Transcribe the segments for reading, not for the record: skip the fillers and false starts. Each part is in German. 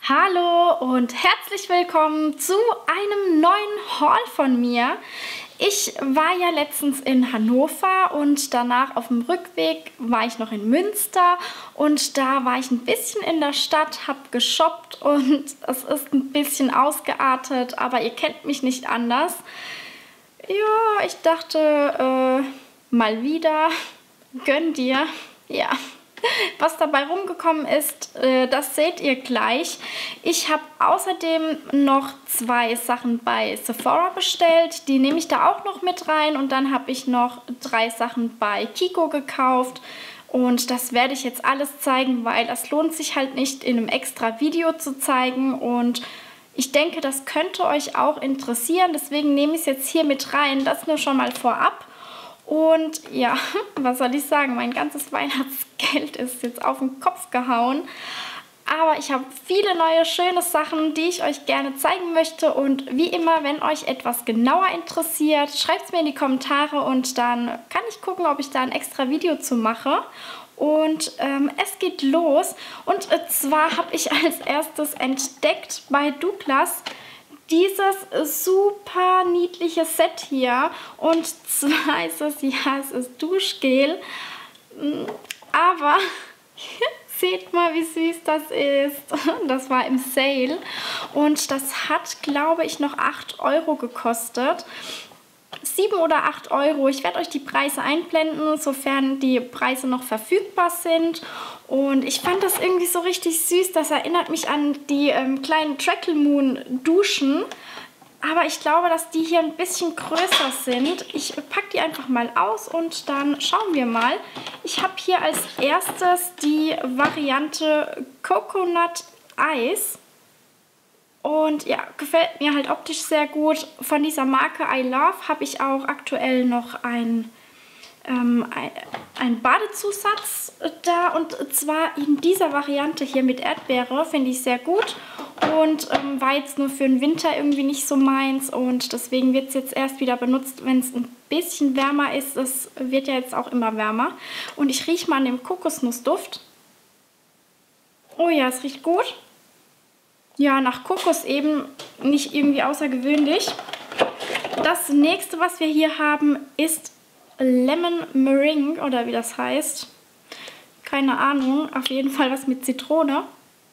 Hallo und herzlich willkommen zu einem neuen Haul von mir. Ich war ja letztens in Hannover und danach auf dem Rückweg war ich noch in Münster und da war ich ein bisschen in der Stadt, habe geshoppt und es ist ein bisschen ausgeartet, aber ihr kennt mich nicht anders. Ja, ich dachte, mal wieder, gönn dir, ja. Was dabei rumgekommen ist, das seht ihr gleich. Ich habe außerdem noch 2 Sachen bei Sephora bestellt. Die nehme ich da auch noch mit rein. Und dann habe ich noch 3 Sachen bei Kiko gekauft. Und das werde ich jetzt alles zeigen, weil das lohnt sich halt nicht in einem extra Video zu zeigen. Und ich denke, das könnte euch auch interessieren. Deswegen nehme ich es jetzt hier mit rein. Das nur schon mal vorab. Und ja, was soll ich sagen, mein ganzes Weihnachtsgeld ist jetzt auf den Kopf gehauen. Aber ich habe viele neue, schöne Sachen, die ich euch gerne zeigen möchte. Und wie immer, wenn euch etwas genauer interessiert, schreibt es mir in die Kommentare und dann kann ich gucken, ob ich da ein extra Video zu mache. Und es geht los. Und zwar habe ich als erstes entdeckt bei Douglas dieses super niedliche Set hier. Und zwar ist es, ja, es ist Duschgel. Aber seht mal, wie süß das ist. Das war im Sale. Und das hat, glaube ich, noch 8 Euro gekostet. 7 oder 8 Euro. Ich werde euch die Preise einblenden, sofern die Preise noch verfügbar sind. Und ich fand das irgendwie so richtig süß. Das erinnert mich an die kleinen Trackle Moon Duschen. Aber ich glaube, dass die hier ein bisschen größer sind. Ich packe die einfach mal aus und dann schauen wir mal. Ich habe hier als erstes die Variante Coconut Ice. Und ja, gefällt mir halt optisch sehr gut. Von dieser Marke I Love habe ich auch aktuell noch ein Badezusatz da. Und zwar in dieser Variante hier mit Erdbeere, finde ich sehr gut. Und war jetzt nur für den Winter irgendwie nicht so meins. Und deswegen wird es jetzt erst wieder benutzt, wenn es ein bisschen wärmer ist. Es wird ja jetzt auch immer wärmer. Und ich rieche mal an dem Kokosnussduft. Oh ja, es riecht gut. Ja, nach Kokos eben, nicht irgendwie außergewöhnlich. Das nächste, was wir hier haben, ist Lemon Meringue, oder wie das heißt. Keine Ahnung, auf jeden Fall was mit Zitrone.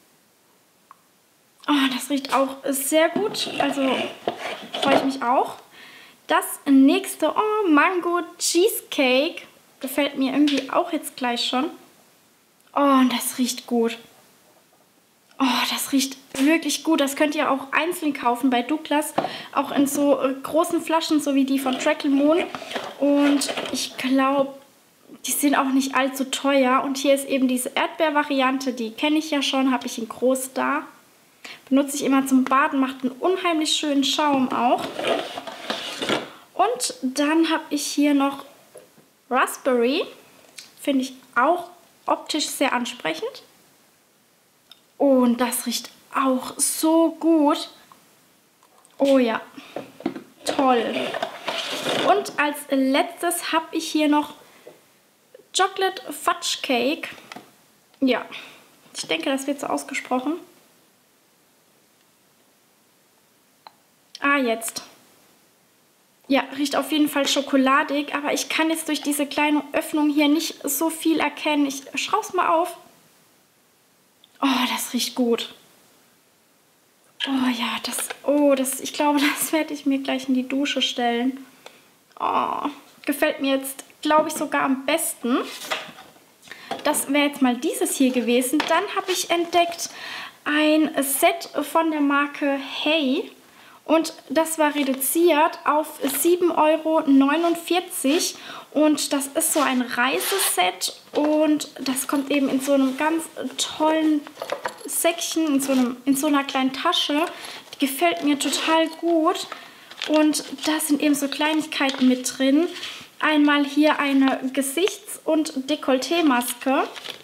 Oh, das riecht auch sehr gut, also freue ich mich auch. Das nächste, oh, Mango Cheesecake, gefällt mir irgendwie auch jetzt gleich schon. Oh, und das riecht gut. Oh, das riecht wirklich gut. Das könnt ihr auch einzeln kaufen bei Douglas. Auch in so großen Flaschen, so wie die von Trackle Moon. Und ich glaube, die sind auch nicht allzu teuer. Und hier ist eben diese Erdbeer-Variante. Die kenne ich ja schon, habe ich in groß da. Benutze ich immer zum Baden, macht einen unheimlich schönen Schaum auch. Und dann habe ich hier noch Raspberry. Finde ich auch optisch sehr ansprechend. Und das riecht auch so gut. Oh ja, toll. Und als letztes habe ich hier noch Chocolate Fudge Cake. Ja, ich denke, das wird so ausgesprochen. Ah, jetzt. Ja, riecht auf jeden Fall schokoladig, aber ich kann jetzt durch diese kleine Öffnung hier nicht so viel erkennen. Ich schaue es mal auf. Oh, das riecht gut. Oh ja, ich glaube, das werde ich mir gleich in die Dusche stellen. Oh, gefällt mir jetzt, glaube ich, sogar am besten. Das wäre jetzt mal dieses hier gewesen. Dann habe ich entdeckt ein Set von der Marke Hey. Und das war reduziert auf 7,49 €. Und das ist so ein Reiseset. Und das kommt eben in so einem ganz tollen Säckchen, in so einer kleinen Tasche. Die gefällt mir total gut. Und da sind eben so Kleinigkeiten mit drin. Einmal hier eine Gesichts- und Dekolleté-Maske.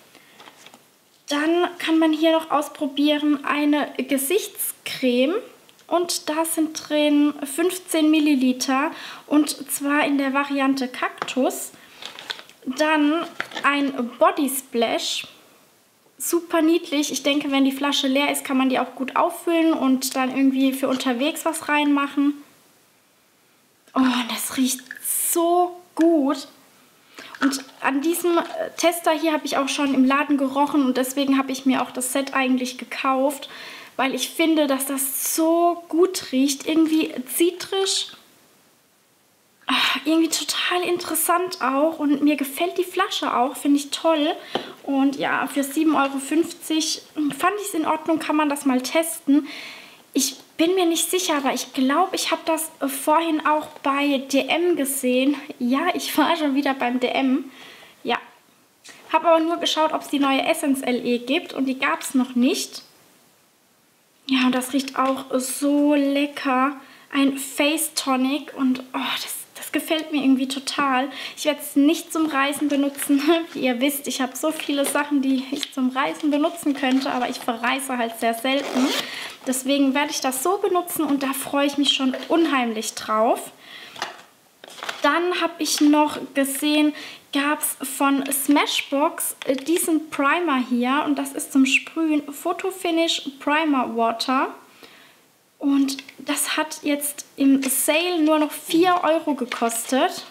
Dann kann man hier noch ausprobieren eine Gesichtscreme. Und da sind drin 15 Milliliter und zwar in der Variante Kaktus. Dann ein Body Splash, super niedlich. Ich denke, wenn die Flasche leer ist, kann man die auch gut auffüllen und dann irgendwie für unterwegs was reinmachen. Oh, das riecht so gut. Und an diesem Tester hier habe ich auch schon im Laden gerochen und deswegen habe ich mir auch das Set eigentlich gekauft, weil ich finde, dass das so gut riecht. Irgendwie zitrisch, irgendwie total interessant auch und mir gefällt die Flasche auch, finde ich toll. Und ja, für 7,50 € fand ich es in Ordnung, kann man das mal testen. Ich bin mir nicht sicher, aber ich glaube, ich habe das vorhin auch bei DM gesehen. Ja, ich war schon wieder beim DM. Ja, habe aber nur geschaut, ob es die neue Essence LE gibt und die gab es noch nicht. Ja, und das riecht auch so lecker. Ein Face Tonic und oh, das gefällt mir irgendwie total. Ich werde es nicht zum Reißen benutzen. Wie ihr wisst, ich habe so viele Sachen, die ich zum Reißen benutzen könnte, aber ich verreiße halt sehr selten. Deswegen werde ich das so benutzen und da freue ich mich schon unheimlich drauf. Dann habe ich noch gesehen, gab es von Smashbox diesen Primer hier und das ist zum Sprühen Photo Finish Primer Water. Und das hat jetzt im Sale nur noch 4 € gekostet.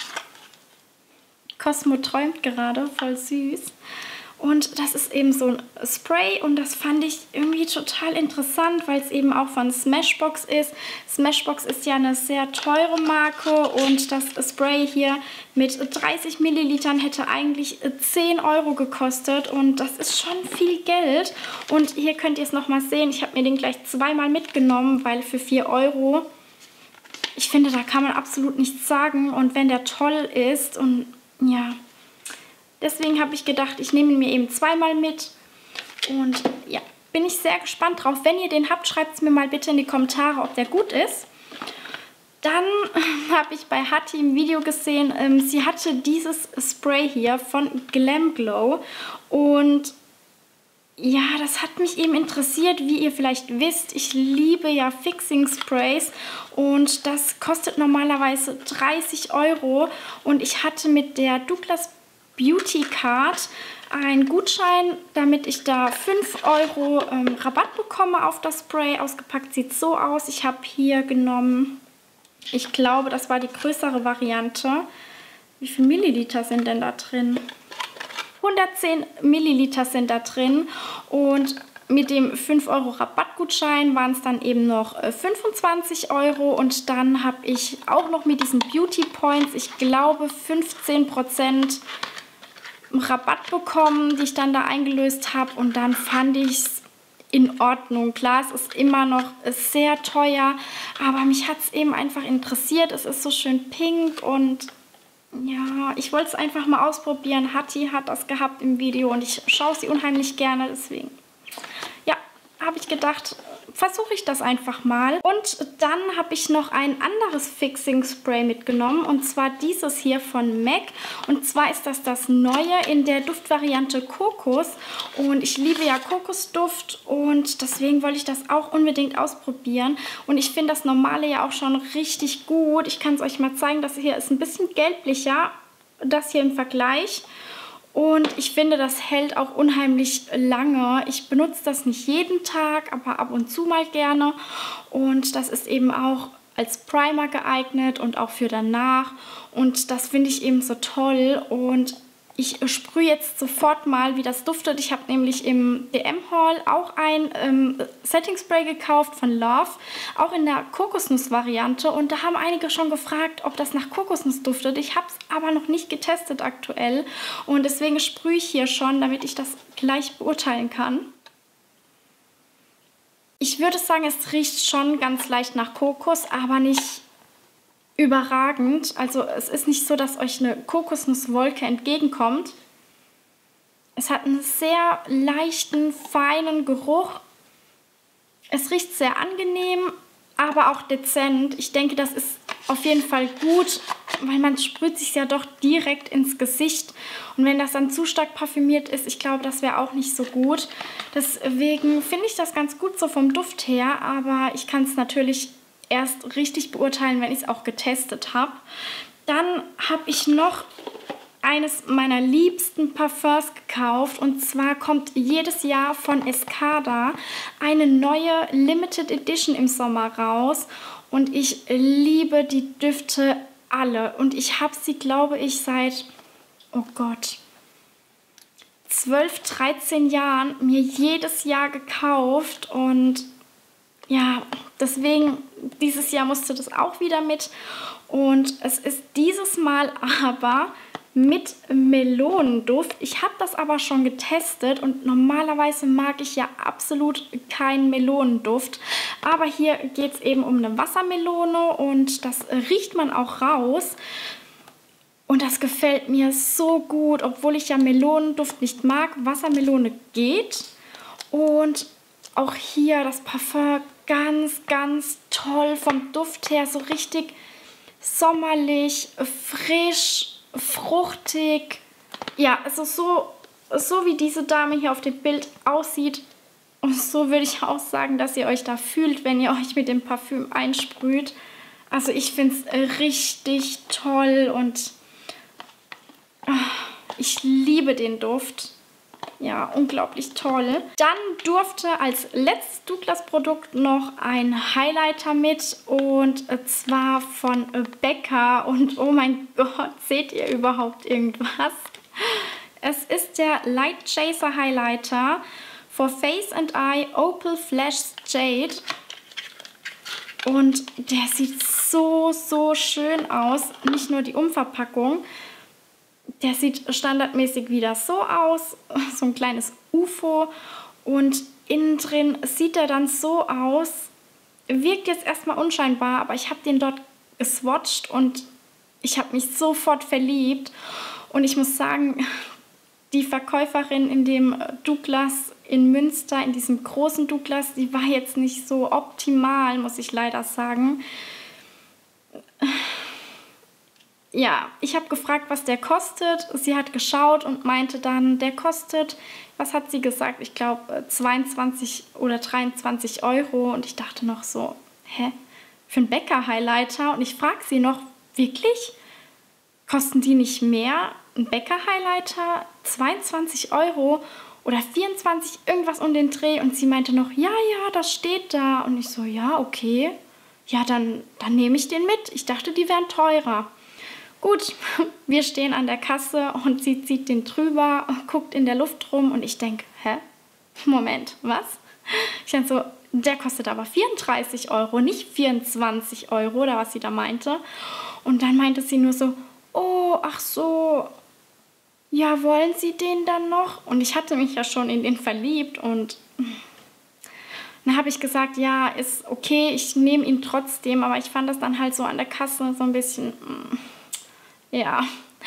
Cosmo träumt gerade, voll süß. Und das ist eben so ein Spray und das fand ich irgendwie total interessant, weil es eben auch von Smashbox ist. Smashbox ist ja eine sehr teure Marke und das Spray hier mit 30 Millilitern hätte eigentlich 10 € gekostet und das ist schon viel Geld. Und hier könnt ihr es nochmal sehen, ich habe mir den gleich zweimal mitgenommen, weil für 4 €, ich finde, da kann man absolut nichts sagen und wenn der toll ist und ja... Deswegen habe ich gedacht, ich nehme ihn mir eben zweimal mit. Und ja, bin ich sehr gespannt drauf. Wenn ihr den habt, schreibt es mir mal bitte in die Kommentare, ob der gut ist. Dann habe ich bei Hattie im Video gesehen, sie hatte dieses Spray hier von Glam Glow. Und ja, das hat mich eben interessiert, wie ihr vielleicht wisst. Ich liebe ja Fixing Sprays und das kostet normalerweise 30 €. Und ich hatte mit der Douglas Beauty Card einen Gutschein, damit ich da 5 € Rabatt bekomme auf das Spray. Ausgepackt sieht so aus. Ich habe hier genommen, ich glaube, das war die größere Variante. Wie viele Milliliter sind denn da drin? 110 Milliliter sind da drin und mit dem 5 € Rabattgutschein waren es dann eben noch 25 € und dann habe ich auch noch mit diesen Beauty Points, ich glaube 15% Rabatt bekommen, die ich dann da eingelöst habe und dann fand ich es in Ordnung. Klar, es ist immer noch sehr teuer, aber mich hat es eben einfach interessiert. Es ist so schön pink und ja, ich wollte es einfach mal ausprobieren. Hattie hat das gehabt im Video und ich schaue sie unheimlich gerne, deswegen ja, habe ich gedacht, versuche ich das einfach mal. Und dann habe ich noch ein anderes Fixing Spray mitgenommen und zwar dieses hier von MAC. Und zwar ist das neue in der Duftvariante Kokos und ich liebe ja Kokosduft und deswegen wollte ich das auch unbedingt ausprobieren. Und ich finde das normale ja auch schon richtig gut. Ich kann es euch mal zeigen, das hier ist ein bisschen gelblicher, das hier im Vergleich. Und ich finde, das hält auch unheimlich lange. Ich benutze das nicht jeden Tag, aber ab und zu mal gerne. Und das ist eben auch als Primer geeignet und auch für danach. Und das finde ich eben so toll. Und ich sprühe jetzt sofort mal, wie das duftet. Ich habe nämlich im DM-Haul auch ein Setting Spray gekauft von Love, auch in der Kokosnuss-Variante. Und da haben einige schon gefragt, ob das nach Kokosnuss duftet. Ich habe es aber noch nicht getestet aktuell. Und deswegen sprühe ich hier schon, damit ich das gleich beurteilen kann. Ich würde sagen, es riecht schon ganz leicht nach Kokos, aber nicht überragend. Also es ist nicht so, dass euch eine Kokosnusswolke entgegenkommt. Es hat einen sehr leichten, feinen Geruch. Es riecht sehr angenehm, aber auch dezent. Ich denke, das ist auf jeden Fall gut, weil man sprüht sich ja doch direkt ins Gesicht. Und wenn das dann zu stark parfümiert ist, ich glaube, das wäre auch nicht so gut. Deswegen finde ich das ganz gut so vom Duft her, aber ich kann es natürlich erst richtig beurteilen, wenn ich es auch getestet habe. Dann habe ich noch eines meiner liebsten Parfums gekauft. Und zwar kommt jedes Jahr von Escada eine neue Limited Edition im Sommer raus. Und ich liebe die Düfte alle. Und ich habe sie, glaube ich, seit, oh Gott, 12, 13 Jahren mir jedes Jahr gekauft. Und ja, deswegen, dieses Jahr musste das auch wieder mit. Und es ist dieses Mal aber mit Melonenduft. Ich habe das aber schon getestet und normalerweise mag ich ja absolut keinen Melonenduft. Aber hier geht es eben um eine Wassermelone und das riecht man auch raus. Und das gefällt mir so gut, obwohl ich ja Melonenduft nicht mag. Wassermelone geht. Und auch hier das Parfum ganz, ganz toll vom Duft her. So richtig sommerlich, frisch, fruchtig. Ja, also so wie diese Dame hier auf dem Bild aussieht. Und so würde ich auch sagen, dass ihr euch da fühlt, wenn ihr euch mit dem Parfüm einsprüht. Also ich finde es richtig toll und ich liebe den Duft. Ja, unglaublich toll. Dann durfte als letztes Douglas-Produkt noch ein Highlighter mit und zwar von Becca. Und oh mein Gott, seht ihr überhaupt irgendwas? Es ist der Light Chaser Highlighter for Face and Eye Opal Flash Jade. Und der sieht so, so schön aus. Nicht nur die Umverpackung. Der sieht standardmäßig wieder so aus, so ein kleines UFO und innen drin sieht er dann so aus, wirkt jetzt erstmal unscheinbar, aber ich habe den dort geswatcht und ich habe mich sofort verliebt und ich muss sagen, die Verkäuferin in dem Douglas in Münster, in diesem großen Douglas, die war jetzt nicht so optimal, muss ich leider sagen. Ja, ich habe gefragt, was der kostet. Sie hat geschaut und meinte dann, der kostet, was hat sie gesagt? Ich glaube 22 oder 23 Euro. Und ich dachte noch so, hä? Für einen Bäcker-Highlighter? Und ich frage sie noch, wirklich? Kosten die nicht mehr? Ein Bäcker-Highlighter? 22 Euro oder 24, irgendwas um den Dreh. Und sie meinte noch, ja, das steht da. Und ich so, ja, okay. Ja, dann nehme ich den mit. Ich dachte, die wären teurer. Gut, wir stehen an der Kasse und sie zieht den drüber, guckt in der Luft rum und ich denke, hä? Moment, was? Ich denke so, der kostet aber 34 Euro, nicht 24 Euro oder was sie da meinte. Und dann meinte sie nur so, oh, ach so, ja, wollen Sie den dann noch? Und ich hatte mich ja schon in den verliebt und dann habe ich gesagt, ja, ist okay, ich nehme ihn trotzdem, aber ich fand das dann halt so an der Kasse so ein bisschen... Ja,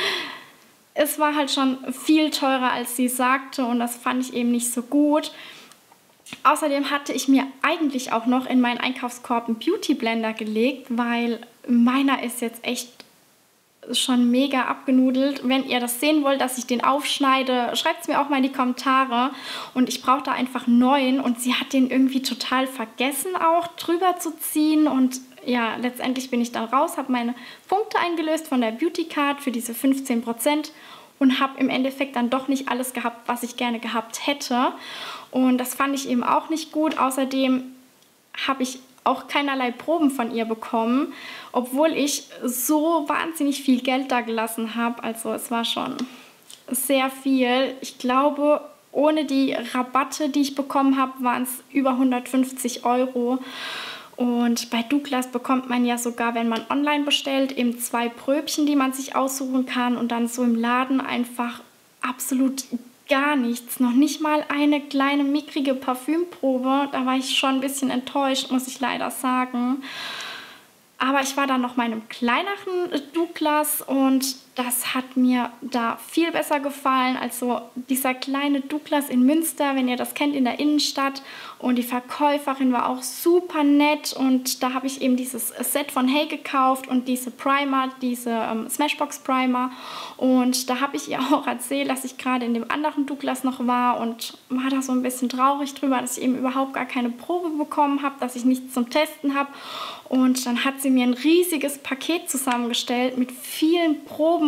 es war halt schon viel teurer, als sie sagte und das fand ich eben nicht so gut. Außerdem hatte ich mir eigentlich auch noch in meinen Einkaufskorb einen Beauty Blender gelegt, weil meiner ist jetzt echt schon mega abgenudelt. Wenn ihr das sehen wollt, dass ich den aufschneide, schreibt es mir auch mal in die Kommentare. Und ich brauche da einfach einen neuen und sie hat den irgendwie total vergessen auch drüber zu ziehen und ja, letztendlich bin ich dann raus, habe meine Punkte eingelöst von der Beauty Card für diese 15% und habe im Endeffekt dann doch nicht alles gehabt, was ich gerne gehabt hätte. Und das fand ich eben auch nicht gut. Außerdem habe ich auch keinerlei Proben von ihr bekommen, obwohl ich so wahnsinnig viel Geld da gelassen habe. Also es war schon sehr viel. Ich glaube, ohne die Rabatte, die ich bekommen habe, waren es über 150 Euro. Und bei Douglas bekommt man ja sogar, wenn man online bestellt, eben 2 Pröbchen, die man sich aussuchen kann und dann so im Laden einfach absolut gar nichts. Noch nicht mal eine kleine mickrige Parfümprobe. Da war ich schon ein bisschen enttäuscht, muss ich leider sagen. Aber ich war dann noch mal in einem kleineren Douglas und das hat mir da viel besser gefallen. Also dieser kleine Douglas in Münster, wenn ihr das kennt, in der Innenstadt. Und die Verkäuferin war auch super nett und da habe ich eben dieses Set von Hey gekauft und diese Primer, diese Smashbox Primer. Und da habe ich ihr auch erzählt, dass ich gerade in dem anderen Douglas noch war und war da so ein bisschen traurig drüber, dass ich eben überhaupt gar keine Probe bekommen habe, dass ich nichts zum Testen habe. Und dann hat sie mir ein riesiges Paket zusammengestellt mit vielen Proben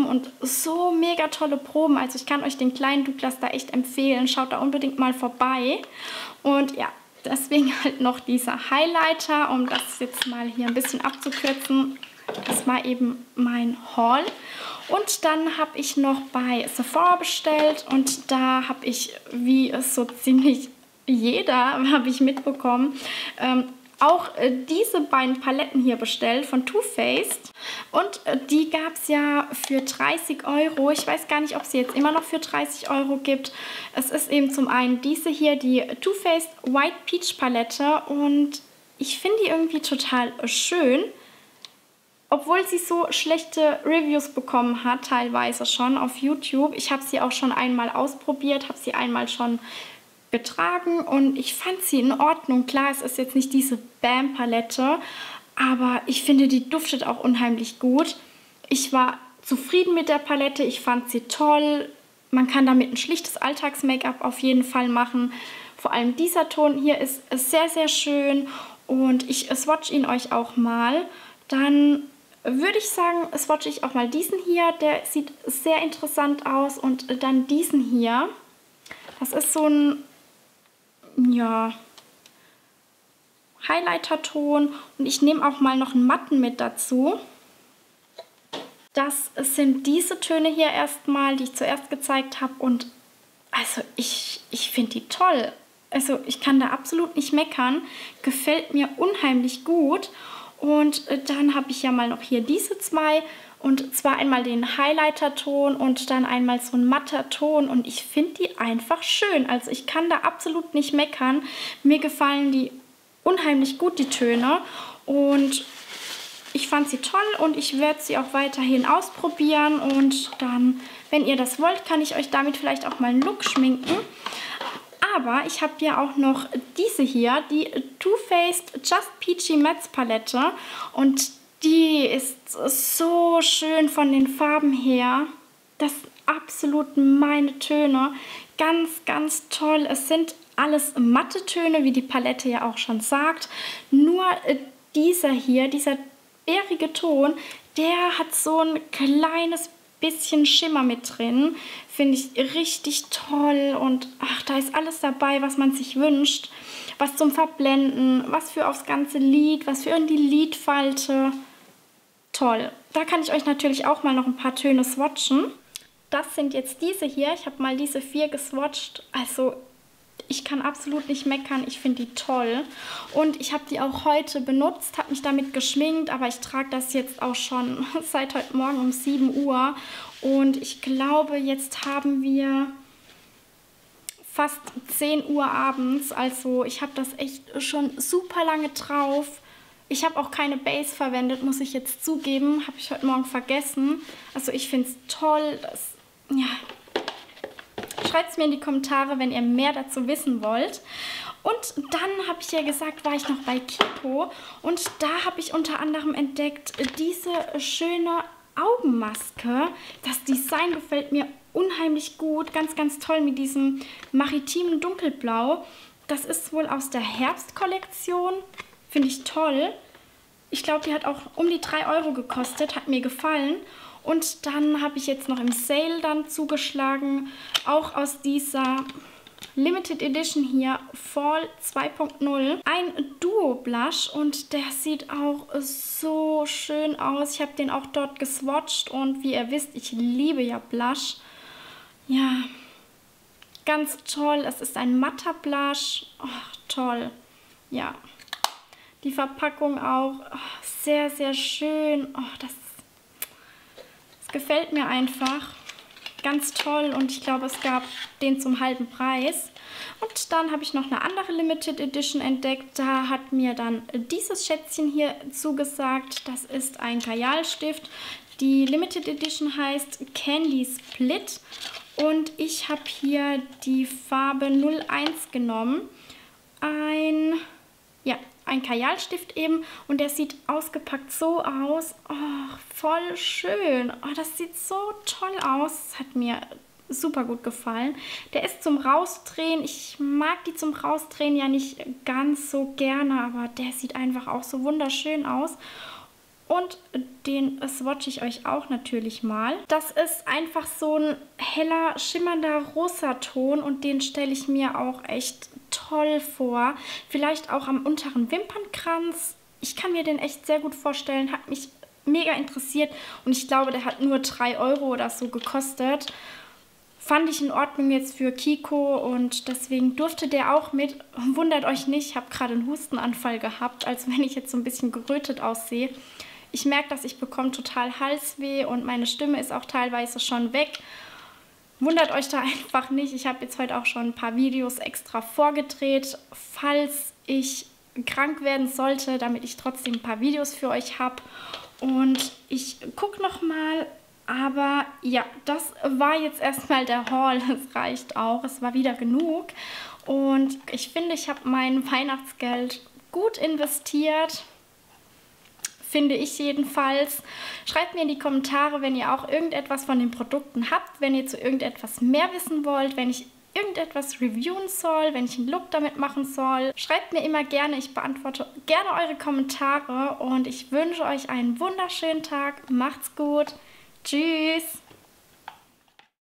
bekommen und so mega tolle Proben. Also ich kann euch den kleinen Douglas da echt empfehlen. Schaut da unbedingt mal vorbei. Und ja, deswegen halt noch dieser Highlighter, um das jetzt mal hier ein bisschen abzukürzen. Das war eben mein Haul. Und dann habe ich noch bei Sephora bestellt und da habe ich, wie es so ziemlich jeder, habe ich mitbekommen, auch diese beiden Paletten hier bestellt von Too Faced. Und die gab es ja für 30 Euro. Ich weiß gar nicht, ob sie jetzt immer noch für 30 Euro gibt. Es ist eben zum einen diese hier, die Too Faced White Peach Palette. Und ich finde die irgendwie total schön. Obwohl sie so schlechte Reviews bekommen hat, teilweise schon auf YouTube. Ich habe sie auch schon einmal ausprobiert, habe sie einmal schon getragen und ich fand sie in Ordnung. Klar, es ist jetzt nicht diese Bam-Palette, aber ich finde, die duftet auch unheimlich gut. Ich war zufrieden mit der Palette, ich fand sie toll. Man kann damit ein schlichtes Alltags-Make-up auf jeden Fall machen. Vor allem dieser Ton hier ist sehr, sehr schön und ich swatch ihn euch auch mal. Dann würde ich sagen, swatche ich auch mal diesen hier. Der sieht sehr interessant aus. Und dann diesen hier. Das ist so ein, ja, Highlighter-Ton. Und ich nehme auch mal noch einen matten mit dazu. Das sind diese Töne hier erstmal, die ich zuerst gezeigt habe. Und also ich finde die toll. Also ich kann da absolut nicht meckern. Gefällt mir unheimlich gut. Und dann habe ich ja mal noch hier diese zwei. Und zwar einmal den Highlighter-Ton und dann einmal so ein matter Ton. Und ich finde die einfach schön. Also ich kann da absolut nicht meckern. Mir gefallen die unheimlich gut, die Töne. Und ich fand sie toll und ich werde sie auch weiterhin ausprobieren. Und dann, wenn ihr das wollt, kann ich euch damit vielleicht auch mal einen Look schminken. Aber ich habe ja auch noch diese hier, die Too Faced Just Peachy Matte Palette. Und die ist so schön von den Farben her. Das sind absolut meine Töne. Ganz, ganz toll. Es sind alles matte Töne, wie die Palette ja auch schon sagt. Nur dieser hier, dieser bärige Ton, der hat so ein kleines bisschen Schimmer mit drin. Finde ich richtig toll und ach, da ist alles dabei, was man sich wünscht. Was zum Verblenden, was für aufs ganze Lid, was für in die Lidfalte. Toll. Da kann ich euch natürlich auch mal noch ein paar Töne swatchen. Das sind jetzt diese hier. Ich habe mal diese 4 geswatcht. Also ich kann absolut nicht meckern. Ich finde die toll. Und ich habe die auch heute benutzt, habe mich damit geschminkt. Aber ich trage das jetzt auch schon seit heute Morgen um 7 Uhr. Und ich glaube, jetzt haben wir fast 10 Uhr abends. Also ich habe das echt schon super lange drauf. Ich habe auch keine Base verwendet, muss ich jetzt zugeben. Habe ich heute Morgen vergessen. Also ich finde es toll. Ja. Schreibt es mir in die Kommentare, wenn ihr mehr dazu wissen wollt. Und dann habe ich ja gesagt, war ich noch bei Kipo. Und da habe ich unter anderem entdeckt diese schöne Augenmaske. Das Design gefällt mir unheimlich gut. Ganz, ganz toll mit diesem maritimen Dunkelblau. Das ist wohl aus der Herbstkollektion. Finde ich toll. Ich glaube, die hat auch um die 3 Euro gekostet. Hat mir gefallen. Und dann habe ich jetzt noch im Sale dann zugeschlagen, auch aus dieser Limited Edition hier, Fall 2.0, ein Duo Blush und der sieht auch so schön aus. Ich habe den auch dort geswatcht und wie ihr wisst, ich liebe ja Blush. Ja, ganz toll. Es ist ein matter Blush. Oh, toll. Ja, die Verpackung auch sehr, sehr schön. Oh, das gefällt mir einfach. Ganz toll und ich glaube, es gab den zum halben Preis. Und dann habe ich noch eine andere Limited Edition entdeckt. Da hat mir dann dieses Schätzchen hier zugesagt. Das ist ein Kajalstift. Die Limited Edition heißt Candy Split. Und ich habe hier die Farbe 01 genommen. Ein Kajalstift eben und der sieht ausgepackt so aus. Oh, voll schön. Oh, das sieht so toll aus. Das hat mir super gut gefallen. Der ist zum Rausdrehen. Ich mag die zum Rausdrehen ja nicht ganz so gerne, aber der sieht einfach auch so wunderschön aus. und den swatche ich euch auch natürlich mal. Das ist einfach so ein heller, schimmernder Rosaton und den stelle ich mir auch echt toll vor. Vielleicht auch am unteren Wimpernkranz. Ich kann mir den echt sehr gut vorstellen, hat mich mega interessiert und ich glaube, der hat nur 3 Euro oder so gekostet. Fand ich in Ordnung jetzt für Kiko und deswegen durfte der auch mit. Wundert euch nicht, ich habe gerade einen Hustenanfall gehabt, also wenn ich jetzt so ein bisschen gerötet aussehe. Ich merke, dass ich bekomme total Halsweh und meine Stimme ist auch teilweise schon weg. Wundert euch da einfach nicht. Ich habe jetzt heute auch schon ein paar Videos extra vorgedreht, falls ich krank werden sollte, damit ich trotzdem ein paar Videos für euch habe. Und ich gucke nochmal. Aber ja, das war jetzt erstmal der Haul. Es reicht auch. Es war wieder genug. Und ich finde, ich habe mein Weihnachtsgeld gut investiert. Finde ich jedenfalls. Schreibt mir in die Kommentare, wenn ihr auch irgendetwas von den Produkten habt. Wenn ihr zu irgendetwas mehr wissen wollt. Wenn ich irgendetwas reviewen soll. Wenn ich einen Look damit machen soll. Schreibt mir immer gerne. Ich beantworte gerne eure Kommentare. Und ich wünsche euch einen wunderschönen Tag. Macht's gut. Tschüss!